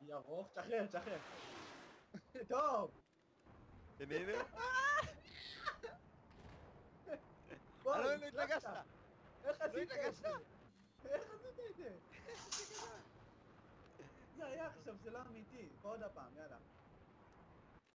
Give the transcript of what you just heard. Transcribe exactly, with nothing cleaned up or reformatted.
ירוק, תשחרר, תשחרר. טוב. הנה הנה. בוא, לא הצלחת. התרגשת. איך עשית את התרגשת. זה? איך עשית את זה? זה היה עכשיו, זה לא אמיתי. בוא עוד הפעם, יאללה.